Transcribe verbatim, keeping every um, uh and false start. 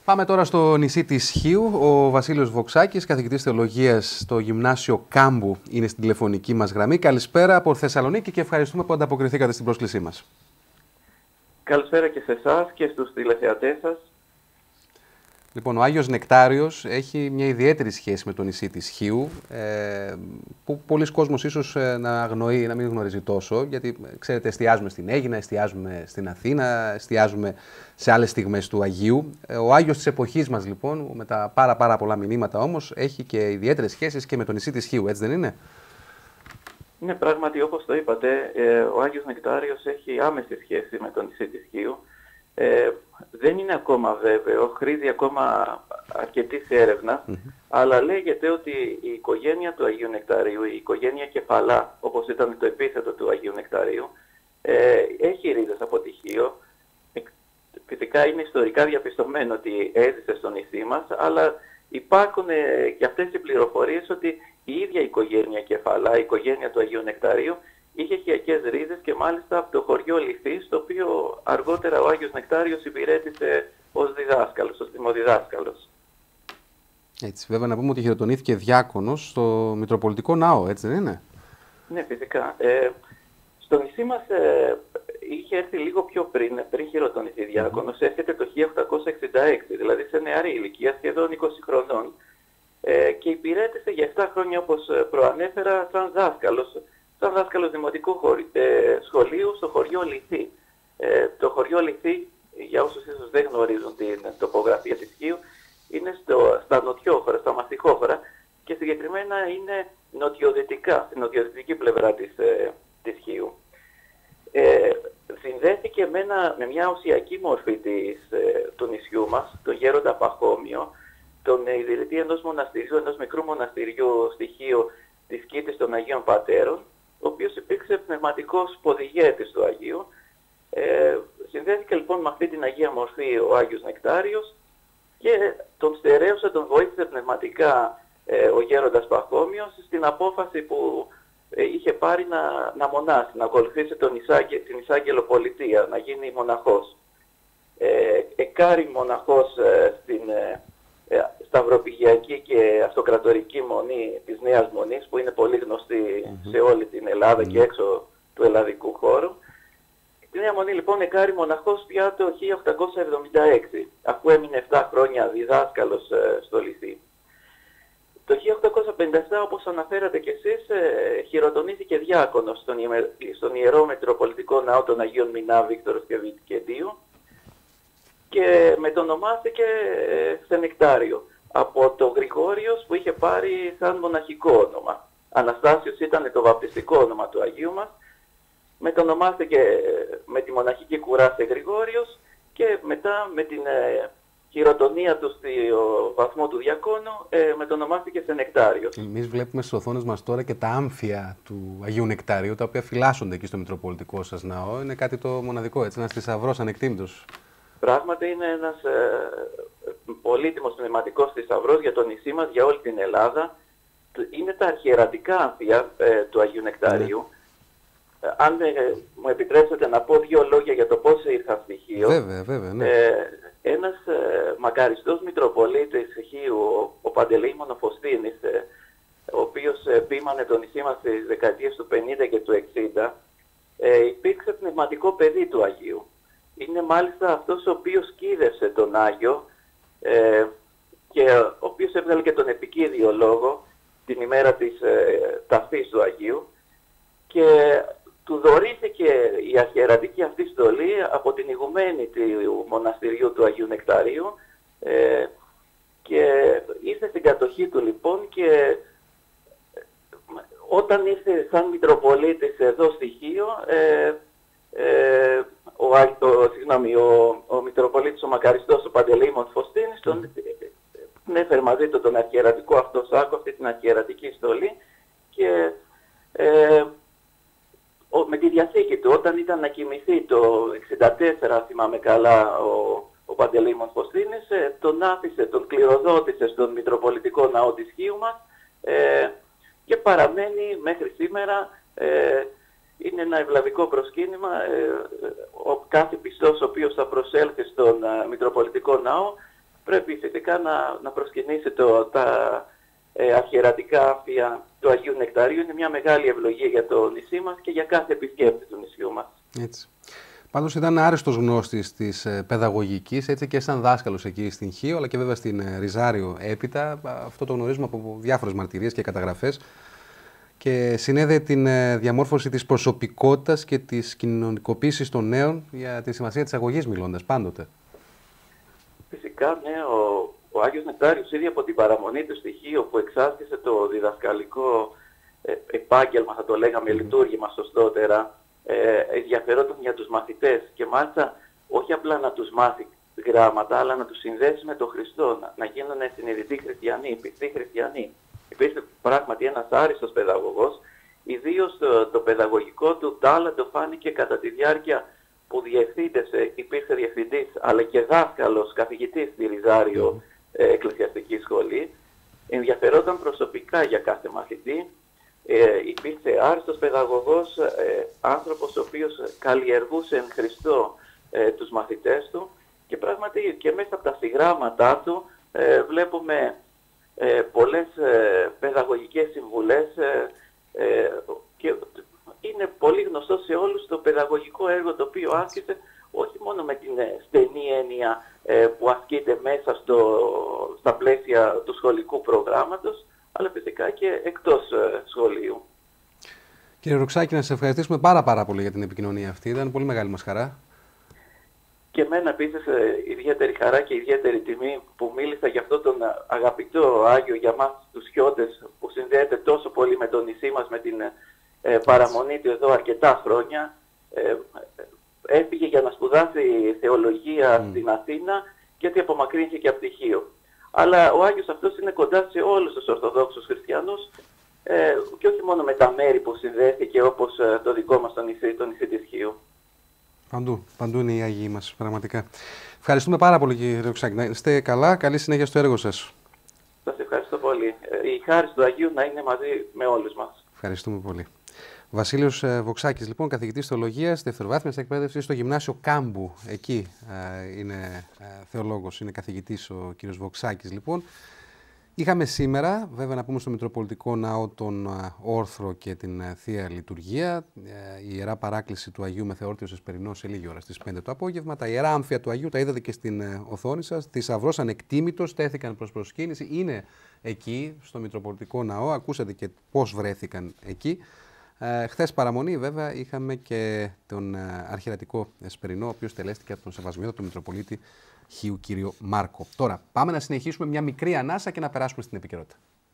Πάμε τώρα στο νησί της Χίου. Ο Βασίλειος Βοξάκης, καθηγητής θεολογίας στο Γυμνάσιο Κάμπου, είναι στην τηλεφωνική μας γραμμή. Καλησπέρα από Θεσσαλονίκη και ευχαριστούμε που ανταποκριθήκατε στην πρόσκλησή μας. Καλησπέρα και σε εσάς και στους τηλεθεατές σας. Λοιπόν, ο Άγιος Νεκτάριος έχει μια ιδιαίτερη σχέση με το νησί της Χίου, ε, που πολλοί κόσμος ίσως να αγνοεί, να μην γνωρίζει τόσο, γιατί ξέρετε, εστιάζουμε στην Αίγινα, εστιάζουμε στην Αθήνα, εστιάζουμε σε άλλες στιγμές του Αγίου. Ο Άγιος της εποχής μας, λοιπόν, με τα πάρα πάρα πολλά μηνύματα όμως, έχει και ιδιαίτερες σχέσεις και με το νησί της Χίου, έτσι δεν είναι? Ναι, πράγματι, όπως το είπατε, ο Άγιος Νεκτάριος έχει άμεση σχέση με το νησί της Χίου. Ε, δεν είναι ακόμα βέβαιο, χρήζει ακόμα αρκετής έρευνας, mm-hmm. αλλά λέγεται ότι η οικογένεια του Αγίου Νεκταρίου, η οικογένεια Κεφαλά, όπως ήταν το επίθετο του Αγίου Νεκταρίου, ε, έχει ρίζες από τη Χίο. Φυσικά είναι ιστορικά διαπιστωμένο ότι έζησε στο νησί μας, αλλά υπάρχουν ε, και αυτές οι πληροφορίες ότι η ίδια οικογένεια Κεφαλά, η οικογένεια του Αγίου Νεκταρίου, είχε χιακές ρίζες και μάλιστα από το χωριό Λυθή, στο οποίο αργότερα ο Άγιος Νεκτάριος υπηρέτησε ως διδάσκαλος, ως δημοδιδάσκαλος. Έτσι, βέβαια να πούμε ότι χειροτονήθηκε διάκονος στο Μητροπολιτικό Ναό, έτσι δεν είναι? Ναι, φυσικά. Ε, στο νησί μας ε, είχε έρθει λίγο πιο πριν, πριν χειροτονηθεί διάκονος, mm-hmm. έρχεται το χίλια οκτακόσια εξήντα έξι, δηλαδή σε νεαρή ηλικία, σχεδόν είκοσι χρονών, ε, και υπηρέτησε για επτά χρόνια, όπως προανέφερα, σαν δάσκαλος. Σαν δάσκαλος δημοτικού χωρι... ε, σχολείου στο χωριό Λυθή. Ε, το χωριό Λυθή, για όσους ίσως δεν γνωρίζουν την τοπογραφία της Χίου, είναι στο, στα νοτιόχωρα, στα μαστιχόχωρα και συγκεκριμένα είναι νοτιοδυτικά, στην νοτιοδυτική πλευρά της, ε, της Χίου. Ε, συνδέθηκε με, ένα, με μια ουσιακή μορφή της, ε, του νησιού μας, τον Γέροντα Παχώμιο, τον ιδρυτή ενός μοναστηριού, ενός μικρού μοναστηριού στη Χίο, της Κήτης των Αγίων Πατέρων, ο οποίος υπήρξε πνευματικός ποδηγέτης του Αγίου. Ε, συνδέθηκε λοιπόν με αυτή την Αγία Μορφή ο Άγιος Νεκτάριος και τον στερέωσε, τον βοήθησε πνευματικά ε, ο Γέροντας Παχώμιος στην απόφαση που ε, είχε πάρει να, να μονάσει, να ακολουθήσει τον Ισάγγε, την Ισάγγελοπολιτεία, να γίνει μοναχός. Ε, εκάρη μοναχός ε, στην... Ε, σταυροπηγιακή και αυτοκρατορική μονή της Νέας Μονής, που είναι πολύ γνωστή mm-hmm. σε όλη την Ελλάδα mm-hmm. και έξω του ελλαδικού χώρου. Τη Νέα Μονή λοιπόν εκάρη μοναχός πια το χίλια οκτακόσια εβδομήντα έξι, αφού έμεινε επτά χρόνια διδάσκαλος ε, στο Λυθή. Το χίλια οκτακόσια πενήντα επτά, όπως αναφέρατε κι εσείς, ε, χειροτονήθηκε διάκονος στον, ιε, στον Ιερό Μητροπολιτικό Ναό των Αγίων Μινά, Βίκτορος και Βικεντίου και μετονομάστηκε ε, σε Νεκτάριο από το Γρηγόριος που είχε πάρει σαν μοναχικό όνομα. Αναστάσιος ήταν το βαπτιστικό όνομα του Αγίου μας. Μετονομάστηκε με τη μοναχική κουρά σε Γρηγόριος και μετά με την ε, χειροτονία του στο βαθμό του διακόνου ε, μετονομάστηκε σε Νεκτάριο. Εμείς βλέπουμε στις οθόνες μας τώρα και τα άμφια του Αγίου Νεκτάριου, τα οποία φυλάσσονται εκεί στο Μητροπολιτικό σας ναό. Είναι κάτι το μοναδικό, έτσι, ένας θησαυρός ανεκτήμητος. Πράγματι είναι ένας ε, πολύτιμος πνευματικός θησαυρός για το νησί μας, για όλη την Ελλάδα. Είναι τα αρχιερατικά άμφια ε, του Αγίου Νεκτάριου. Ναι. Ε, αν ε, μου επιτρέψετε να πω δύο λόγια για το πώς ήρθα στη Χίο. Βέβαια, βέβαια, ναι. Ε, ένας ε, μακαριστός Μητροπολίτης Χίου, ο, ο Παντελεήμων ο Φωστίνης, ε, ο οποίος ε, ποίμανε το νησί μας στις δεκαετίες του πενήντα και του εξήντα, ε, υπήρξε πνευματικό παιδί του Αγίου. Είναι μάλιστα αυτός ο οποίος κίδευσε τον Άγιο ε, και ο οποίος έβγαλε και τον επικίδιο λόγο την ημέρα της ε, ταφής του Αγίου και του δωρήθηκε η αρχιερατική αυτή στολή από την ηγουμένη του μοναστηριού του Αγίου Νεκταρίου ε, και ήρθε στην κατοχή του λοιπόν και όταν ήρθε σαν Μητροπολίτης εδώ στη Χίο ε, ε, Ο, ο, συγγνώμη, ο, ο Μητροπολίτης ο Μακαριστός ο Παντελεήμων Φωστίνης τον mm. έφερε μαζί του τον αρχιερατικό αυτό σάκο, αυτή την αρχιερατική στολή και ε, ο, με τη διαθήκη του όταν ήταν να κοιμηθεί το εξήντα τέσσερα, θυμάμαι καλά, ο, ο Παντελεήμων Φωστίνης ε, τον άφησε, τον κληροδότησε στον Μητροπολιτικό Ναό της Χίου μας ε, και παραμένει μέχρι σήμερα. Ε, είναι ένα ευλαβικό προσκύνημα. Ε, ο κάθε πιστός ο οποίος θα προσέλθει στον α, Μητροπολιτικό Ναό πρέπει φυσικά να, να προσκυνήσει το, τα ε, αρχιερατικά άμφια του Αγίου Νεκταρίου. Είναι μια μεγάλη ευλογία για το νησί μας και για κάθε επισκέπτη του νησιού μας. Έτσι. Πάντως ήταν άριστος γνώστης της ε, παιδαγωγικής, έτσι και σαν δάσκαλος εκεί στην Χίο, αλλά και βέβαια στην ε, Ριζάριο έπειτα. Αυτό το γνωρίζουμε από διάφορες μαρτυρίες και καταγραφές. Και συνέδεε την ε, διαμόρφωση της προσωπικότητας και της κοινωνικοποίησης των νέων για τη σημασία της αγωγής μιλώντας πάντοτε. Φυσικά, ναι, ο, ο Άγιος Νεκτάριος ήδη από την παραμονή του στη Χίο που εξάσκησε το διδασκαλικό ε, επάγγελμα, θα το λέγαμε, mm. λειτουργήμα σωστότερα, ε, ενδιαφερόταν για τους μαθητές και μάλιστα όχι απλά να τους μάθει γράμματα, αλλά να τους συνδέσει με τον Χριστό, να, να γίνουν συνειδητοί χριστιανοί, πιστοί χριστιανοί. Υπήρξε πράγματι ένας άριστος παιδαγωγός, ιδίως το, το παιδαγωγικό του τάλαντο φάνηκε κατά τη διάρκεια που διευθύντησε, υπήρξε διευθυντής αλλά και δάσκαλος, καθηγητής στη Ριζάριο ε, Εκκλησιαστική Σχολή. Ενδιαφερόταν προσωπικά για κάθε μαθητή. Ε, υπήρξε άριστος παιδαγωγός, ε, άνθρωπος ο οποίος καλλιεργούσε εν Χριστώ ε, τους μαθητές του και πράγματι και μέσα από τα συγγράμματά του ε, βλέπουμε ε, πολλές ε, παιδαγωγικές συμβουλές ε, ε, και είναι πολύ γνωστό σε όλους το παιδαγωγικό έργο το οποίο άσκησε όχι μόνο με την στενή έννοια ε, που ασκείται μέσα στο, στα πλαίσια του σχολικού προγράμματος, αλλά φυσικά και εκτός ε, σχολείου. Κύριε Βοξάκη, να σας ευχαριστήσουμε πάρα πάρα πολύ για την επικοινωνία αυτή. Ήταν πολύ μεγάλη μας χαρά. Και εμένα επίσης ε, ιδιαίτερη χαρά και ιδιαίτερη τιμή που μίλησα για αυτόν τον αγαπητό Άγιο για μας τους Χιώτες που συνδέεται τόσο πολύ με το νησί μας, με την ε, παραμονή του εδώ αρκετά χρόνια. Ε, έφυγε για να σπουδάσει θεολογία mm. στην Αθήνα και έτσι απομακρύνθηκε από τη Χίο. Αλλά ο Άγιος αυτός είναι κοντά σε όλους τους Ορθοδόξους Χριστιανούς ε, και όχι μόνο με τα μέρη που συνδέθηκε όπως ε, το δικό μας το νησί, το νησί της Χίου. Παντού, παντού είναι οι Άγιοι μας, πραγματικά. Ευχαριστούμε πάρα πολύ, κύριε Βοξάκη. Να είστε καλά, καλή συνέχεια στο έργο σας. Σας ευχαριστώ πολύ. Η χάρις του Αγίου να είναι μαζί με όλους μας. Ευχαριστούμε πολύ. Βασίλειος Βοξάκης, λοιπόν, καθηγητής θεολογίας, δευτεροβάθμιας εκπαίδευσης στο Γυμνάσιο Κάμπου. Εκεί ε, είναι ε, θεολόγος, είναι καθηγητής ο κύριος Βοξάκης, λοιπόν. Είχαμε σήμερα, βέβαια, να πούμε στο Μητροπολιτικό Ναό τον Όρθρο και την Θεία Λειτουργία. Η Ιερά Παράκληση του Αγίου Μεθεόρτιος Εσπερινός σε λίγη ώρα στις πέντε το απόγευμα. Τα Ιερά Άμφια του Αγίου τα είδατε και στην οθόνη σας. Θησαυρός ανεκτήμητος, τέθηκαν προς προσκύνηση. Είναι εκεί, στο Μητροπολιτικό Ναό. Ακούσατε και πώς βρέθηκαν εκεί. Ε, χθες παραμονή, βέβαια, είχαμε και τον αρχιερατικό Εσπερινό, ο οποίος τελέστηκε από τον Σεβασμιότατο Μητροπολίτη Χίου κύριο Μάρκο. Τώρα πάμε να συνεχίσουμε μια μικρή ανάσα και να περάσουμε στην επικαιρότητα.